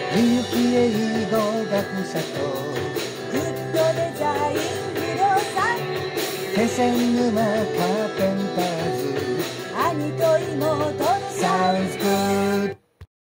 みゆき英語学者とグッドデザイン不動産気仙沼カーペンターズ